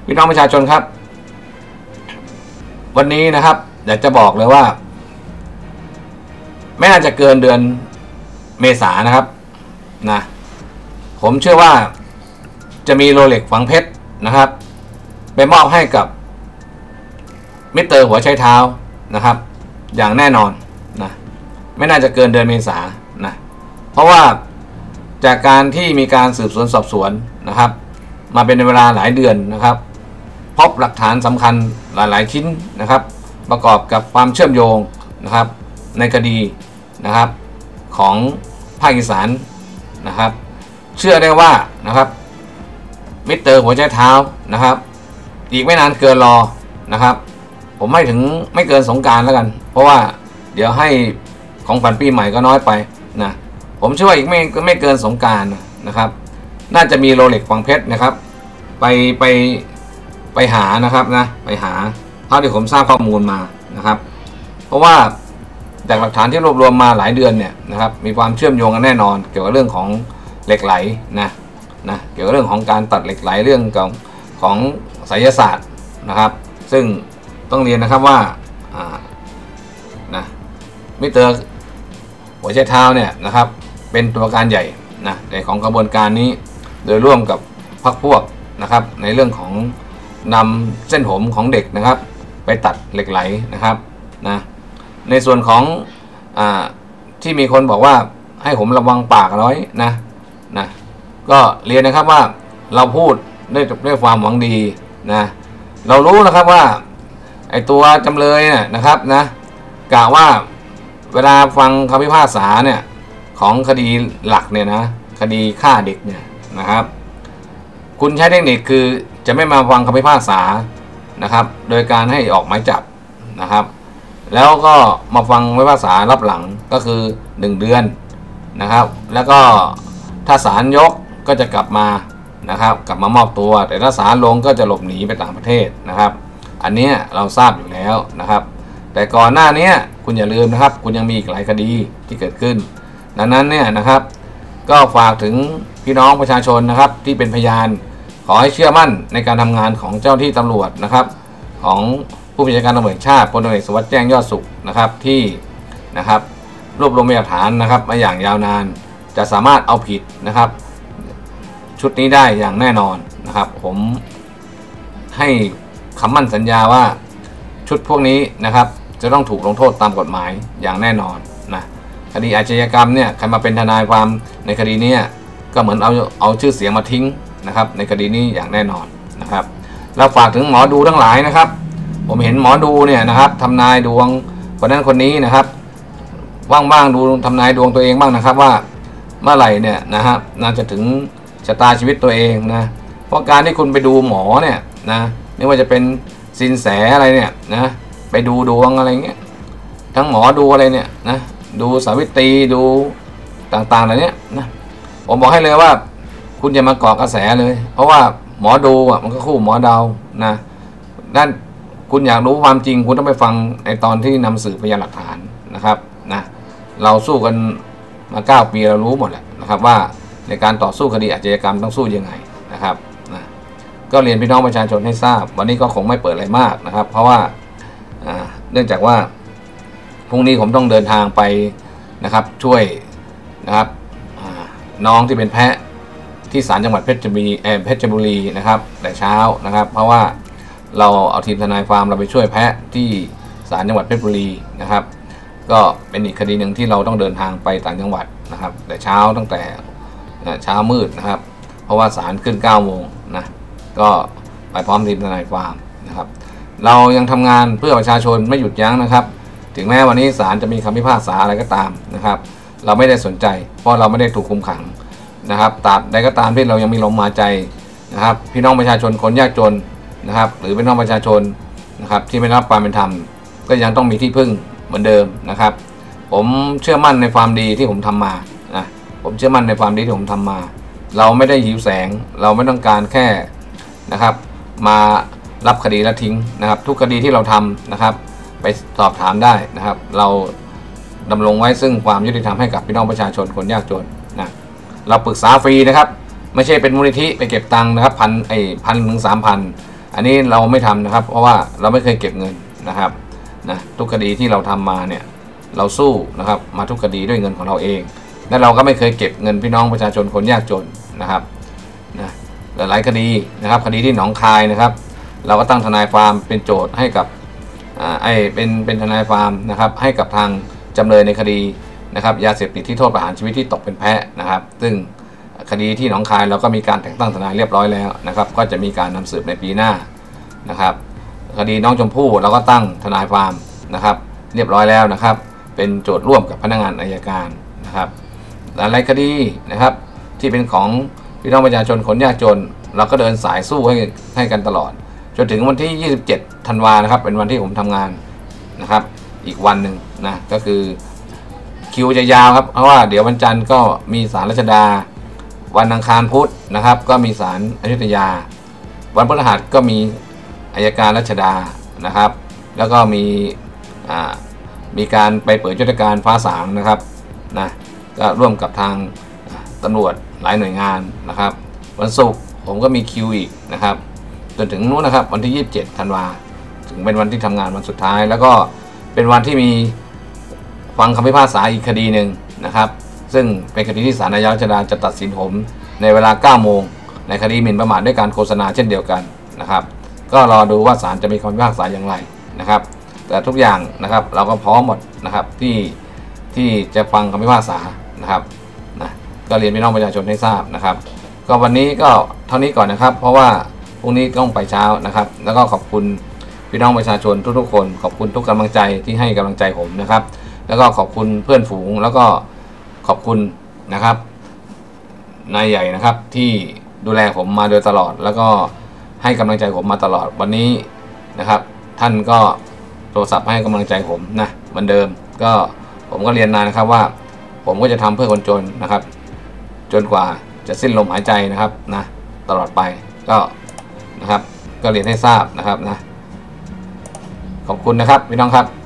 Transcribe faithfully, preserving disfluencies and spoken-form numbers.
พี่น้องประชาชนครับวันนี้นะครับอยากจะบอกเลยว่าไม่น่าจะเกินเดือนเมษายนนะครับนะผมเชื่อว่าจะมีโรเล็กฝังเพชรนะครับไปมอบให้กับมิสเตอร์หัวใช้เท้านะครับอย่างแน่นอนนะไม่น่าจะเกินเดือนเมษายนนะเพราะว่าจากการที่มีการสืบสวนสอบสวนนะครับมาเป็นเวลาหลายเดือนนะครับพบหลักฐานสำคัญหลายๆชิ้นนะครับประกอบกับความเชื่อมโยงนะครับในคดีนะครับของภาคอีสานนะครับเชื่อได้ว่านะครับมิสเตอร์หัวใจเท้านะครับอีกไม่นานเกินรอนะครับผมไม่ถึงไม่เกินสงกรานต์แล้วกันเพราะว่าเดี๋ยวให้ของขวัญปีใหม่ก็น้อยไปนะผมเชื่อว่าอีกไม่ไม่เกินสงกรานต์นะครับน่าจะมีโรเล็กฝังเพชรนะครับไปไปไปหานะครับนะไปหาเท่าที่ผมทราบข้อมูลมานะครับเพราะว่าจากหลักฐานที่รวบรวมมาหลายเดือนเนี่ยนะครับมีความเชื่อมโยงกันแน่นอนเกี่ยวกับเรื่องของเหล็กไหลนะนะเกี่ยวกับเรื่องของการตัดเหล็กไหลเรื่องของของไสยศาสตร์นะครับซึ่งต้องเรียนนะครับว่าอ่านะมิสเตอร์หัวใจเท้าเนี่ยนะครับเป็นตัวการใหญ่นะในของกระบวนการนี้โดยร่วมกับพรรคพวกนะครับในเรื่องของนำเส้นผมของเด็กนะครับไปตัดเหล็กไหลนะครับนะในส่วนของอ่าที่มีคนบอกว่าให้ผมระวังปากน้อยนะนะก็เรียนนะครับว่าเราพูดด้วยด้วยความหวังดีนะเรารู้นะครับว่าไอตัวจำเลยเนี่ยนะครับนะกล่าวว่าเวลาฟังคำพิพากษาเนี่ยของคดีหลักเนี่ยนะคดีฆ่าเด็กเนี่ยนะครับคุณใช้เทคนิคคือจะไม่มาฟังคำพิพากษานะครับโดยการให้ออกหมายจับนะครับแล้วก็มาฟังคำพิพากษารับหลังก็คือหนึ่งเดือนนะครับแล้วก็ถ้าศาลยกก็จะกลับมานะครับกลับมามอบตัวแต่ถ้าศาลลงก็จะหลบหนีไปต่างประเทศนะครับอันนี้เราทราบอยู่แล้วนะครับแต่ก่อนหน้านี้คุณอย่าลืมนะครับคุณยังมีอีกหลายคดีที่เกิดขึ้นดังนั้นเนี่ยนะครับก็ฝากถึงพี่น้องประชาชนนะครับที่เป็นพยานขอให้เชื่อมั่นในการทำงานของเจ้าที่ตำรวจนะครับของผู้บัญชาการตำรวจแห่งชาติพลตำรวจเอกสุวัสดิ์แจ้งยอดสุขนะครับที่นะครับรวบรวมพยานหลักฐานนะครับมาอย่างยาวนานจะสามารถเอาผิดนะครับชุดนี้ได้อย่างแน่นอนนะครับผมให้คำมั่นสัญญาว่าชุดพวกนี้นะครับจะต้องถูกลงโทษตามกฎหมายอย่างแน่นอนนะคดีอาชญากรรมเนี่ยใครมาเป็นทนายความในคดีนี้ก็เหมือนเอาเอาชื่อเสียงมาทิ้งนะครับในคดีนี้อย่างแน่นอนนะครับแล้วฝากถึงหมอดูทั้งหลายนะครับผมเห็นหมอดูเนี่ยนะครับทำนายดวงคนนั้นคนนี้นะครับว่างๆดูทำนายดวงตัวเองบ้างนะครับว่าเมื่อไหร่เนี่ยนะครับน่าจะถึงชะตาชีวิตตัวเองนะเพราะการที่คุณไปดูหมอเนี่ยนะไม่ว่าจะเป็นสินแสอะไรเนี่ยนะไปดูดวงอะไรเงี้ยทั้งหมอดูอะไรเนี่ยนะดูสาวิตรีดูต่างๆเหล่านี้นะผมบอกให้เลยว่าคุณอย่ามาเกาะกระแสเลยเพราะว่าหมอดูอ่ะมันก็คู่หมอเดานะด้านคุณอยากรู้ความจริงคุณต้องไปฟังในตอนที่นำสืบพยานหลักฐานนะครับนะเราสู้กันมาเก้าปีเรารู้หมดแหละนะครับว่าในการต่อสู้คดีอาชญากรรมต้องสู้ยังไงนะครับนะก็เรียนพี่น้องประชาชนให้ทราบวันนี้ก็คงไม่เปิดอะไรมากนะครับเพราะว่าเนื่องจากว่าพรุ่งนี้ผมต้องเดินทางไปนะครับช่วยนะครับน้องที่เป็นแพะที่ศาลจังหวัดเพชรบุรีเพชรบุรีนะครับแต่เช้านะครับเพราะว่าเราเอาทีมทนายความเราไปช่วยแพะที่ศาลจังหวัดเพชรบุรีนะครับก็เป็นอีกคดีหนึ่งที่เราต้องเดินทางไปต่างจังหวัดนะครับแต่เช้าตั้งแต่เช้ามืดนะครับเพราะว่าศาลขึ้นเก้าโมงนะก็ไปพร้อมทีมทนายความนะครับเรายังทำงานเพื่อประชาชนไม่หยุดยั้งนะครับถึงแม้วันนี้ศาลจะมีคำพิพากษาอะไรก็ตามนะครับเราไม่ได้สนใจเพราะเราไม่ได้ถูกคุมขังนะครับตราบใดก็ตามที่เรายังมีลมหายใจนะครับพี่น้องประชาชนคนยากจนนะครับหรือพี่น้องประชาชนนะครับที่ไม่ได้รับความเป็นธรรมก็ยังต้องมีที่พึ่งเหมือนเดิมนะครับผมเชื่อมั่นในความดีที่ผมทำมานะผมเชื่อมั่นในความดีที่ผมทำมาเราไม่ได้หิวแสงเราไม่ต้องการแค่นะครับมารับคดีแล้วทิ้งนะครับทุกคดีที่เราทำนะครับไปสอบถามได้นะครับเราดำรงไว้ซึ่งความยุติธรรมให้กับพี่น้องประชาชนคนยากจนนะเราปรึกษาฟรีนะครับไม่ใช่เป็นมูลนิธิไปเก็บตังค์นะครับพันไอ้พันถึงสามพันอันนี้เราไม่ทำนะครับเพราะว่าเราไม่เคยเก็บเงินนะครับนะทุกคดีที่เราทำมาเนี่ยเราสู้นะครับมาทุกคดีด้วยเงินของเราเองและเราก็ไม่เคยเก็บเงินพี่น้องประชาชนคนยากจนนะครับนะหลายคดีนะครับคดีที่หนองคายนะครับเราก็ตั้งทนายความเป็นโจทย์ให้กับอ่าไอเป็นเป็นทนายความนะครับให้กับทางจำเลยในคดีนะครับยาเสพติดที่โทษประหารชีวิตที่ตกเป็นแพ้นะครับซึ่งคดีที่หนองคายเราก็มีการแต่งตั้งทนายเรียบร้อยแล้วนะครับก็จะมีการนำสืบในปีหน้านะครับคดีน้องชมพู่เราก็ตั้งทนายความนะครับเรียบร้อยแล้วนะครับเป็นโจทย์ร่วมกับพนักงานอัยการนะครับหลายคดีนะครับที่เป็นของพี่น้องประชาชนคนยากจนเราก็เดินสายสู้ให้ให้กันตลอดจนถึงวันที่ยี่สิบเจ็ดธันวานะครับเป็นวันที่ผมทำงานนะครับอีกวันหนึ่งนะก็คือคิวจะยาวครับเพราะว่าเดี๋ยววันจันทร์ก็มีศาลรัชดาวันอังคารพุธนะครับก็มีศาลอยุธยาวันพฤหัสก็มีอัยการรัชดานะครับแล้วก็มีอ่ามีการไปเปิดยุทธการฟ้าสางนะครับนะก็ร่วมกับทางตำรวจหลายหน่วยงานนะครับวันศุกร์ผมก็มีคิวอีกนะครับจนถึงนู้นนะครับวันที่ยี่สิบเจ็ดธันวาถึงเป็นวันที่ทำงานวันสุดท้ายแล้วก็เป็นวันที่มีฟังคำพิพากษาอีกคดีหนึ่งนะครับซึ่งเป็นคดีที่ศาลอาญารัชดาจะตัดสินผมในเวลาเก้าโมงในคดีหมิ่นประมาทด้วยการโฆษณาเช่นเดียวกันนะครับก็รอดูว่าศาลจะมีคำพิพากษาอย่างไรนะครับแต่ทุกอย่างนะครับเราก็พร้อมหมดนะครับที่ที่จะฟังคำพิพากษานะครับนะก็เรียนพี่น้องประชาชนให้ทราบนะครับก็วันนี้ก็เท่านี้ก่อนนะครับเพราะว่าพรุ่งนี้ต้องไปเช้านะครับแล้วก็ขอบคุณพี่น้องประชาชนทุกๆคนขอบคุณทุกกำลังใจที่ให้กำลังใจผมนะครับแล้วก็ขอบคุณเพื่อนฝูงแล้วก็ขอบคุณนะครับนายใหญ่นะครับที่ดูแลผมมาโดยตลอดแล้วก็ให้กำลังใจผมมาตลอดวันนี้นะครับท่านก็โทรศัพท์ให้กำลังใจผมนะเหมือนเดิมก็ผมก็เรียนนานนะครับว่าผมก็จะทำเพื่อคนจนนะครับจนกว่าจะสิ้นลมหายใจนะครับนะตลอดไปก็นะครับก็เรียนให้ทราบนะครับนะขอบคุณนะครับพี่น้องครับ